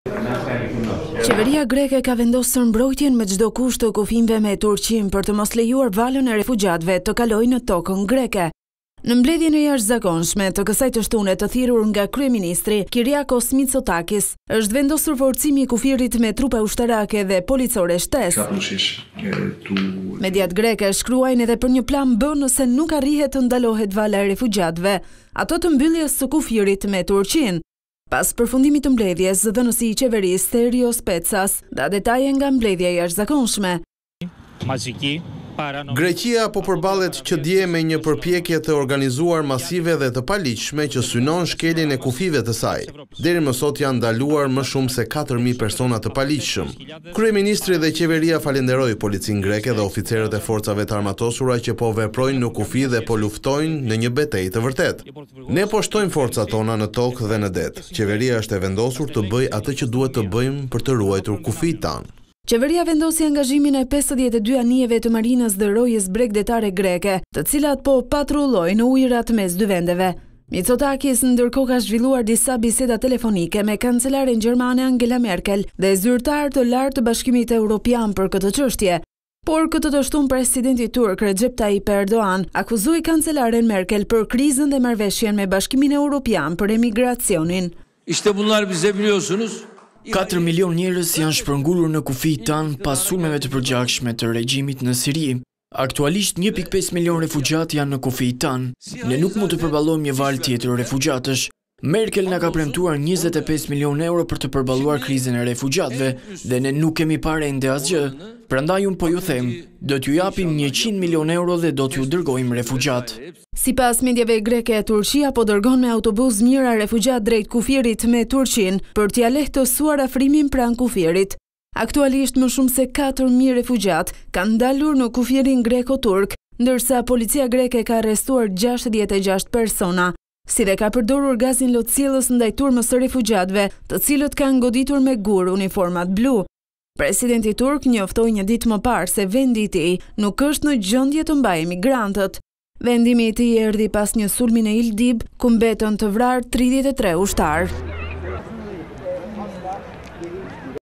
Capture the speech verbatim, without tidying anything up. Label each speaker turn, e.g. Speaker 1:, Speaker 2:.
Speaker 1: Qeveria greke ka vendosur mbrojtjen me çdo kusht të kufijve me Turqinë për të mos lejuar valën e refugjatëve të kalojnë në tokën greke. Në mbledhjen e jashtëzakonshme të kësaj të shtune të thirrur nga kryeministri Kyriakos Mitsotakis, është vendosur forcimi i kufirit me trupa ushtarake dhe policore shtesë. Mediat greke shkruajnë edhe për një plan B nëse nuk arrihet të ndalohet vala e refugjatëve, ato të mbylljes së kufirit me Turqinë. Pas përfundimit të mbledhjes, dhënësi i qeverisë Therios Petsas dha detaje nga mbledhja e jashtëzakonshme.
Speaker 2: Greqia po përballet që dje me një përpjekje të organizuar masive dhe të paligjshme që synon shkeljen e kufive të saj. Deri më sot janë ndaluar më shumë se katër mijë persona të paligjshëm. Kryeministri dhe qeveria falenderoi policinë greke dhe oficerët e forcave të armatosura që po veprojnë në kufi dhe po luftojnë në një betejë të vërtetë. Ne po shtojmë forcat tona në tokë dhe në det. Qeveria është e vendosur të bëjë atë që duhet të bëjmë për të ruajtur kufijt tanë.
Speaker 1: Qeveria vendosi angazhimin e pesëdhjetë e dy anijeve të marinës dhe rojës bregdetare greke, të cilat po patrullojnë në ujërat mes dy vendeve. Mitsotakis ndërkohë ka zhvilluar disa biseda telefonike me kancelaren gjermane Angela Merkel dhe zyrtar të lartë të Bashkimit Evropian për këtë çështje. Por këtë të shtunë presidenti turk Recep Tayyip Erdogan akuzoi kancelaren Merkel për krizën dhe marrëveshjen me Bashkimin Evropian për emigracionin.
Speaker 3: İşte bunlar bize biliyorsunuz
Speaker 4: katër milion njerëz janë shpërngulur në kufijt tanë pas sulmeve të përgjakshme të regjimit në Siri. Aktualisht një pikë pesë milion refugjat janë në kufijt tanë. Ne nuk mund të përballojmë një valë tjetër refugjatësh. Merkel na ka premtuar njëzet e pesë milion euro për të përballuar krizën e refugjatëve dhe ne nuk kemi parë ende asgjë. Prandaj unë po ju them, do t'ju japim njëqind milion euro dhe do t'ju dërgojmë refugjat.
Speaker 1: Sipas mediave greke, Turqia po dërgon me autobus mijëra refugjat drejt kufirit me Turqinë për t'ia lehtësuar afrimin pranë kufirit. Aktualisht më shumë se katër mijë refugjat kanë dalur në kufirin greko-turk, ndërsa policia greke ka arrestuar gjashtëdhjetë e gjashtë persona, si dhe ka përdorur gazin lotësielës ndaj turmës së refugjatëve, të cilët kanë goditur me gur uniformat blu. Presidenti turk njoftoi një ditë më parë se vendi i tij nuk është në gjendje të mbajë migrantët. Vendimi i tij erdhi pas një sulmi në Idlib, ku mbetën të vrarë tridhjetë e tre ushtarë.